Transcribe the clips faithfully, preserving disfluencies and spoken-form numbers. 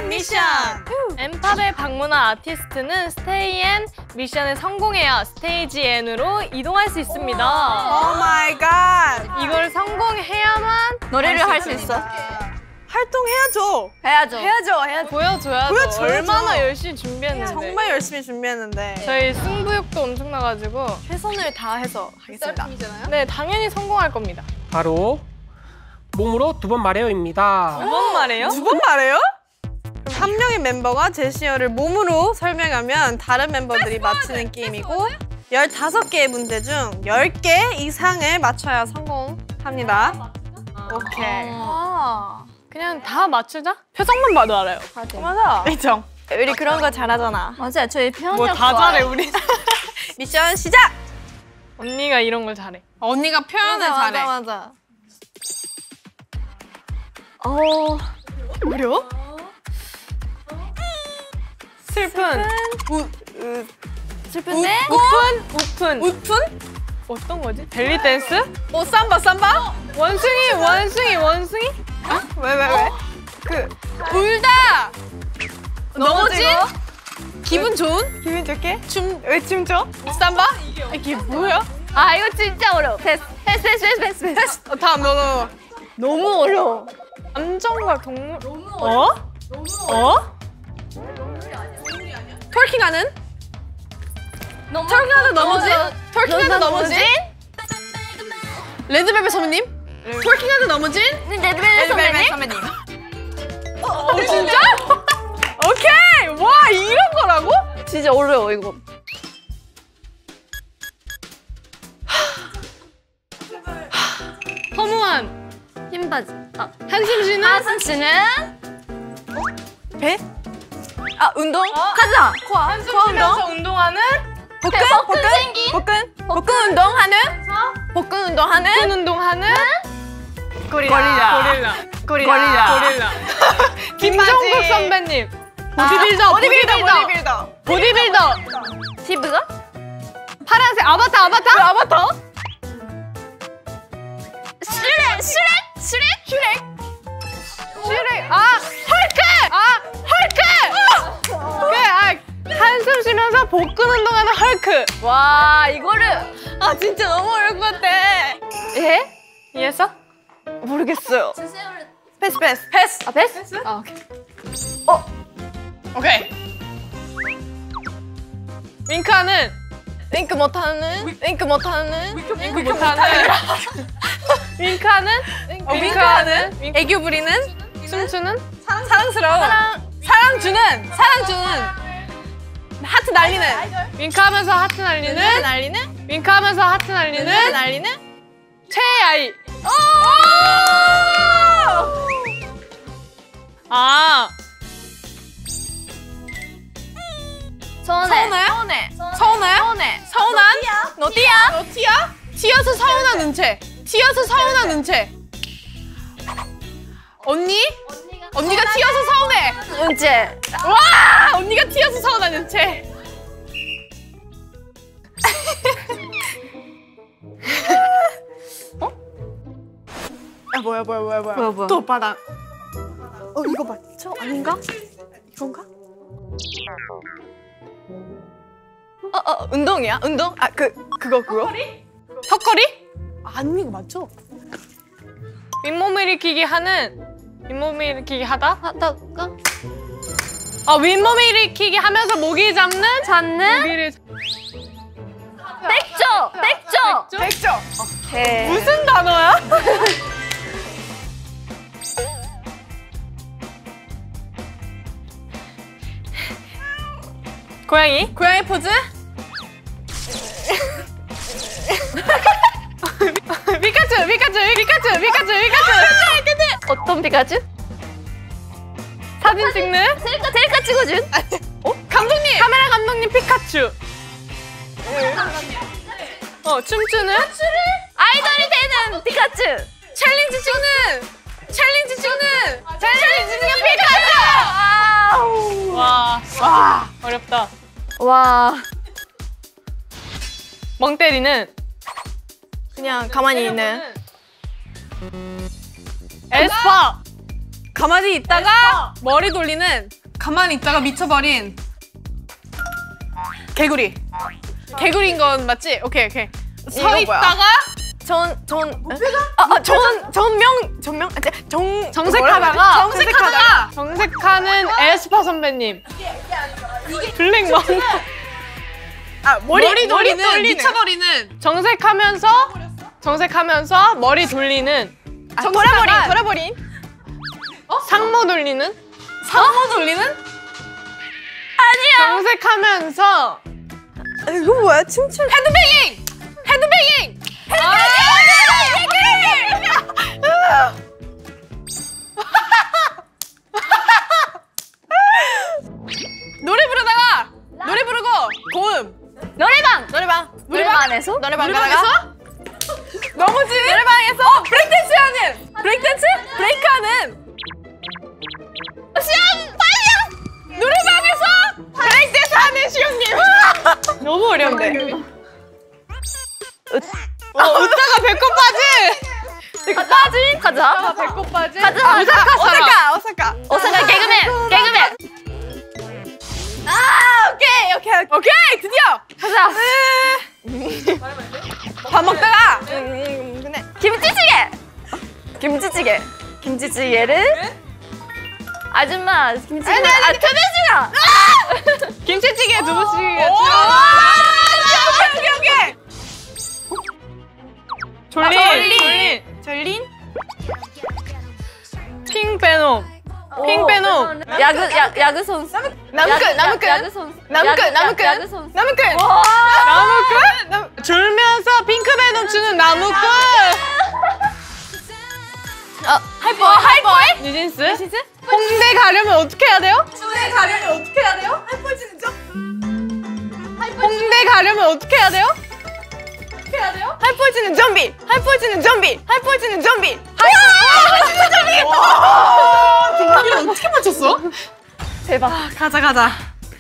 미션! 엠팝에 방문한 아티스트는 스테이 엔 미션에 성공해야 스테이지 N으로 이동할 수 있습니다. 오 마이 갓! 이걸 성공해야만 노래를 할 수 있어. 활동해야죠. 해야죠. 해야죠. 해야죠. 보여줘야죠. 보여줘야죠. 얼마나 열심히 준비했는데. 정말 열심히 준비했는데 저희 승부욕도 엄청나가지고 최선을 다해서 하겠습니다. 네, 당연히 성공할 겁니다. 바로 몸으로 두 번 말해요입니다. 두 번 말해요? 두 번 말해요? 그럼 한 명의 멤버가 제시어를 몸으로 설명하면 다른 멤버들이 맞히는 게임이고 열다섯 개의 문제 중 열 개 이상을 맞춰야 성공합니다. 오케이. 아, 그냥 다 맞추자? 표정만 봐도 알아요. 맞아. 그죠? 우리 그런 거 잘하잖아. 맞아요. 저희 표현력 뭐 다 잘해, 우리. 미션 시작! 언니가 이런 걸 잘해. 언니가 표현을 맞아, 잘해. 맞아, 맞아. 어... 무려? 슬픈. 우, 으, 슬픈데? 우픈? 우픈. 우픈? 어떤 거지? 벨리 댄스? 어, 삼바, 삼바? 원숭이, 원숭이, 원숭이? 어? 왜, 왜, 왜? 그, 울다! 넘어진? 기분 좋은? 기분 좋게? 춤, 왜 춤춰? 삼바? 이게 뭐야? 아 이거 진짜 어려워. 패스, 패스, 패스, 패스, 패스. 패스. 어, 다음, 너, 너, 너. 너무 어려워. 감정과 동물. 어? 어? 톨킹하는? 너무 톨킹하는 넘어진? 톨킹하는 너무 넘어진? 레드벨벳 선배님? 톨킹하는 넘어진? 레드벨벳 선배님? 선배님. 어, 진짜? 오케이! 와, 이런 거라고? 진짜 어려워 이거. 허무한. 흰 바지. 아, 한숨 쉬는. 하승 씨는 배? 아, 운동? 가자. 코아. 한숨 코아 쉬면서 운동? 운동하는. 복근? 복근 생기? 복근? 복근 운동하는? 복근 운동하는? 복근 운동하는. 고릴라. 고릴라. 고릴라. 고릴라. 김종국 선배님. 보디빌더. 아, 보디빌더, 보디빌더. 보디빌더. 보디빌더. 티브가? 파란색 아바타, 아바타. 아바타? 슈렉, 슈렉, 슈렉, 슈렉. 슈렉. 아, 헐크. 아, 헐크. 그래, 아, 한숨 쉬면서 복근 운동하는 헐크. 와 이거를 아, 진짜 너무 어려울 것 같아. 예? 이해했어? 모르겠어요. 패스, 패스. 패스. 아 패스? 아 오케이. 오케이. 윙크하는. 윙크 못하는? 윙크 못하는? 윙크 못하는. 윙크하는. 어, 윙크하는? 윙크. 애교 부리는? 춤추는. 사랑스러운? 사랑, 사랑 주는? 사랑 주는? 하트 날리는? 윙크하면서 하트 날리는. 하트 날리는? 윙크하면서 하트 하트 날리는. 날리는? 최애 아이. 오! 아. 서운해. 서운해? 서운해. 서운해? 서운해. 서운한? 너 띠야? 너 띠야? 튀어서 서운한 채. 튀어서 서운한 채. 언니? 언니가 튀어서 서운해. 은채. 와! 언니가 튀어서 서운한 채. 어? 아 뭐야 뭐야 뭐야 뭐야. 뭐야, 뭐야. 또 오빠다. 어 이거 맞죠? 아닌가? 이건가? 어, 어, 운동이야? 운동? 아, 그, 그거, 그거? 턱걸이? 턱걸이? 아니, 이거 맞죠? 윗몸 일으키기 하는. 윗몸 일으키기 하다? 하다가 아, 윗몸 일으키기 하면서 모기 잡는? 잡는 모기를. 백조. 백조. 백조! 오케이. 무슨 단어야? 고양이? 고양이 포즈? 피카츄! 피카츄! 피카츄! 피카츄! 피카츄! 어떤 피카츄? 사진 찍는? 셀카 셀카 찍어준. 어? 감독님! 카메라 감독님 피카츄! 어, 춤추는? 아이돌이 되는 피카츄. 챌린지 찍는! 챌린지 찍는! 챌린지 찍는 피카츄! 아우. 와, 와, 어렵다. 와. 멍 때리는? 그냥 가만히 있는. 에스파! 가만히 있다가 머리 돌리는. 가만히 있다가 미쳐버린 개구리. 개구리인 건 맞지? 오케이 오케이. 서 뭐야? 있다가 전, 전, 아, 아, 전, 전명, 전명, 아, 정, 정색하다가 정색하다가 정색하는 에스파 선배님. 블랙맘. 아 머리 머리 돌리는, 돌리는 미쳐버리는 정색하면서 정색하면서 머리 돌리는 아, 돌아버린, 돌아버린. 어? 상모 돌리는 상모 돌리는 아니야 정색하면서 아, 이거 뭐야? 춤출. 헤드뱅잉 헤드뱅잉 아, 노래 부르다가 노래 부르고 고음 노래방! 노래방 노래방에서? 노래방 가다가 넘어지 노래방에서 어, 브레이크댄스 하는 브레이크댄스 브레이크하는 시험 빨리 노래방에서 브레이크댄스 하는 시험님 너무 어려운데 어 웃다가 배꼽 빠지 배꼽 빠지? 가자. 배꼽 빠지 가자. 오사카 오사카 오사카 오사카 개그맨, 개그맨. 아 오케이 오케이 오케이 드디어 가자. 밥 먹다가 음, 근데 김치찌개. 김치찌개. 김치찌개를 아줌마 김치찌개. 아니, 아니, 아, tö배지가. 김치찌개 두부찌개 오케이 오케이 오케이 졸린 졸린 졸린 핑베놈 핑베놈 야구 야 야구 선수. 나무꾼 나무꾼 야구 선수. 나무꾼 나무꾼 야구 선수. 나무꾼 나무꾼 나무- 졸면서 핑크베놈 추는 나무꾼 어, 하이보이 하이보이 뉴진스 뉴진스 홍대 가려면 어떻게 해야 돼요? 홍대 가려면 어떻게 해야 돼요? 하이보이 추는 점 홍대 가려면 어떻게 해야 돼요? 어떻게 해야 돼요? 하이보이 추는 좀비 하이보이 추는 좀비 하이보이 추는 좀비 하이보이 추는 좀비 와 동기를 어떻게 맞췄어? 대박. 가자 가자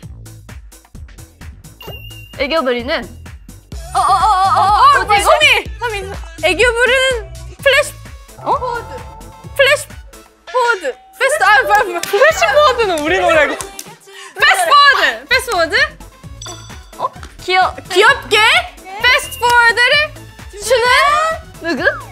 애교 부리는 어, 어어어어어 뭐지? 소미! 소미! 애교 부르는 플래시 어? 포워드 플래시 포워드 패스트 아 뭐야 플래시 포워드는 우리 노래고 패스트 포워드 패스트 포워드 어? 귀여 귀엽게 패스트 포워드를 추는 누구?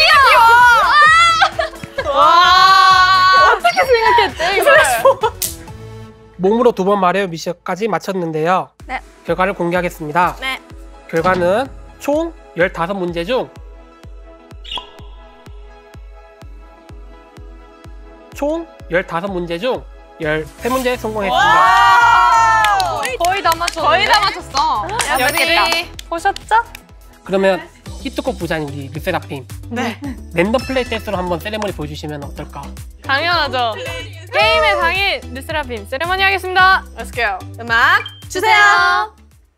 피노키오 와 어떻게 생각했대 이거 플래시 포워드 몸으로 두 번 말해요 미션까지 마쳤는데요. 네. 결과를 공개하겠습니다. 네 결과는 총 열다섯 문제 중 총 열다섯 문제 중 열세 문제 성공했습니다. 거의, 거의 다 맞췄어 거의 다 맞췄어 역시 보셨죠? 그러면 히트곡 부자님이 르세라핌 네 랜덤 플레이 댄스로 한번 세레머니 보여주시면 어떨까? 당연하죠. 게임의 상인 르세라핌 세레머니 하겠습니다. Let's go 음악 주세요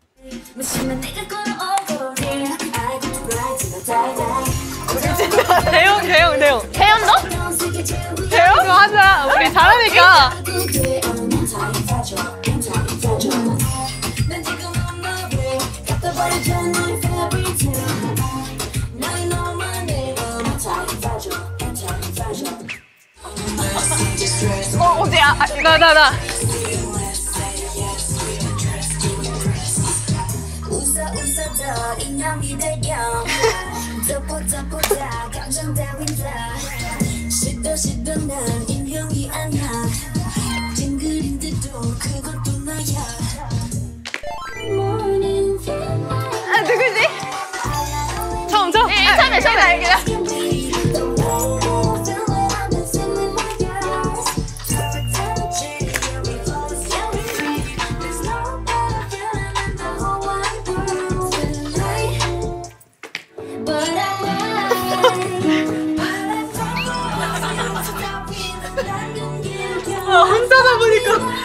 대용 대용 대용 태연도? 대용 하자. 우리 잘하니까. 어 어디야 아, 나 나 나. 웃어 웃어 더 인형이 되렴 덮어덮어다 감정 따윈다 시도 시도 난 인형이 아니야 찡그린데도 그것도 나야 아 누구지? 처음 처음. 네, 처음에 처음에 알겠다. 혼자다 보니까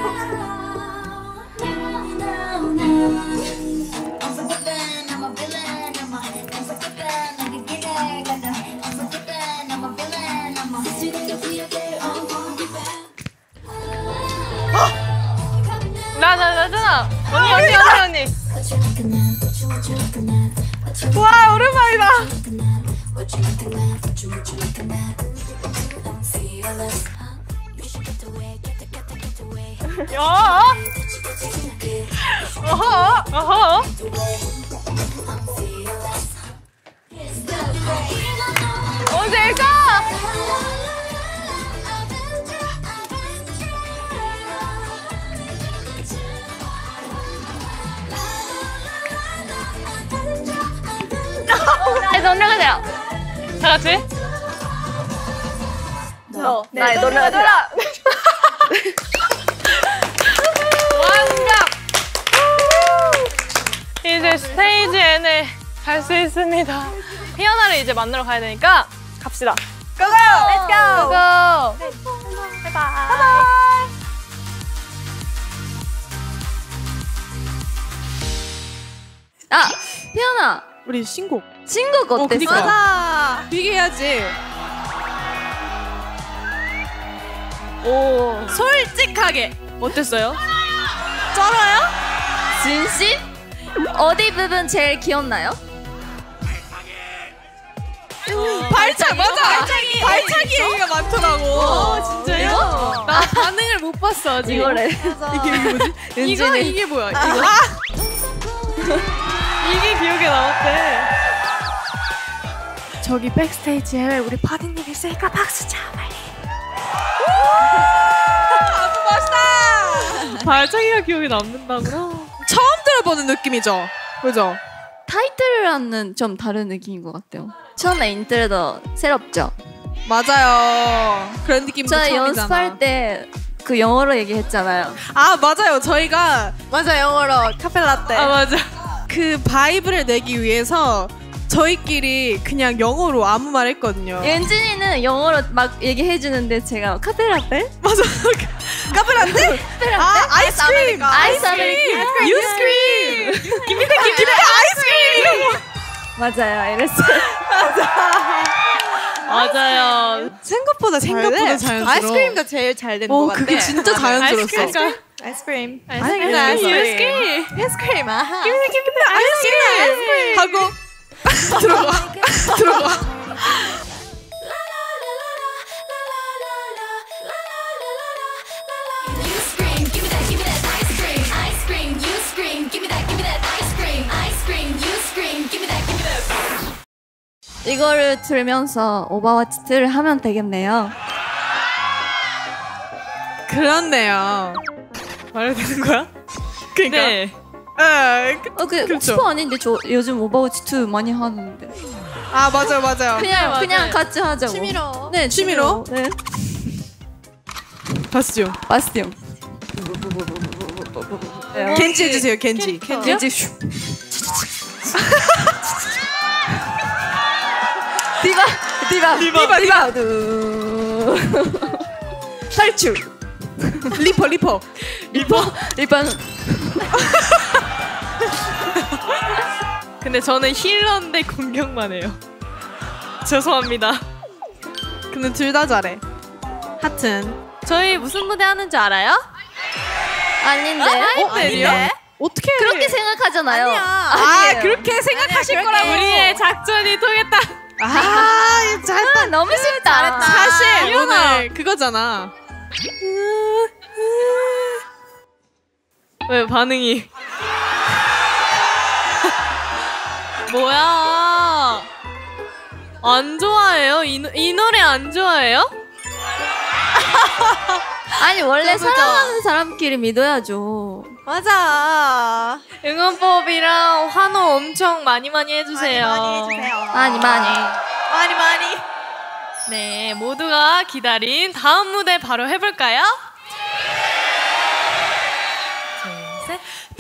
나 나 나잖아. 언니 언니 언니 언니. 와 오랜만이다 You should get away, get the, get the, get away. 야! 어허! 어허! 언제일까? 나의 노래가 돼요. 다 같이. 너 나의 노래가 돼라. 완벽! 이제 스테이지 N에 갈 수 있습니다. 피어나를 이제 만나러 가야 되니까 갑시다. 고고! Let's go! 바이바이. 바이바이. 아, 피아나. 우리 신곡. 신곡 어땠어? 그니까. 맞아. 비교해야지. 오, 솔직하게 어땠어요? 쩔어요? 진심? 어디 부분 제일 귀엽나요? 발차기 맞아. 발차기. 발차기 얘기가 많더라고. 진짜요? 나 반응을 못 봤어 아직. 이거래. 이게 뭐지? 이거 이게 뭐야? 이거 이게 기억에 남았대. 저기 백스테이지에 우리 파디님 있으니까 박수 쳐 빨리. 아주 멋있다. 발차기가 기억에 남는다구나. 처음 들어보는 느낌이죠. 그죠? 타이틀이랑은 좀 다른 느낌인 것 같아요. 처음에 인트로도 새롭죠? 맞아요. 그런 느낌도 저는 처음이잖아. 연습할 때 그 영어로 얘기했잖아요. 아 맞아요. 저희가 맞아 영어로 카펠라 때. 아 맞아. 그 바이브를 내기 위해서 저희끼리 그냥 영어로 아무 말 했거든요. 연진이는 영어로 막 얘기해주는데 제가 카페라떼? 맞아. 카펠라인데? 아 아이스크림. 아이스 아메리카노. 유스크림. 김이다 김이다 아이스크림 이러고. 맞아요, 이랬어요. 맞아요. 생각보다 생각보다 자연스러워. 아이스크림도 제일 잘 된 것 어 같아. 그게 진짜 자연스러웠어. 아이스크림. 아이스크림. 아이스크림. 아이스크림. 아이스크림. 아하. 아이스크림 하고 들어가 들어가. You scream, give me that, give me that ice cream. Ice cream, you scream, give me that, give me that ice cream. Ice cream, you scream, give me that, give me that. 이거를 들으면서 오버워치 이를 하면 되겠네요. 그렇네요. 말해도 되는 거야? 그러니까. 네. 에, 그- 어, 그 그렇죠. 스포 아닌데 저 요즘 오버워치 이 많이 하는데. 아 맞아요 맞아요. 그냥 맞아요. 그냥 같이 하자고. 취미로. 네, 취미로? 네. 봤죠. 바스티온. 겐지 해주세요 겐지. 겐지 슈. 디바 디바 디바 디바 두. 탈출. 리퍼 리퍼. 리퍼 리퍼. 근데 저는 힐러인데 공격만 해요. 죄송합니다. 근데 둘 다 잘해. 하튼. 저희 무슨 무대 하는지 알아요? 아닌데. 어, 아닌데? 어떻게 그렇게 생각하잖아요. 아니야. 아 아니에요. 그렇게 생각하실 거라고. 우리의 작전이 통했다. 아 잘했다. 아, 너무 쉽다. 사실 이현아. 오늘 그거잖아. 왜 반응이? 뭐야? 안 좋아해요? 이, 노- 이 노래 안 좋아해요? 아니 원래 사랑하는 사람끼리 믿어야죠. 맞아. 응원법이랑 환호 엄청 많이 많이 해주세요. 많이 해주세요. 많이 많이. 많이 많이. 네, 모두가 기다린 다음 무대 바로 해볼까요? 둘, 셋.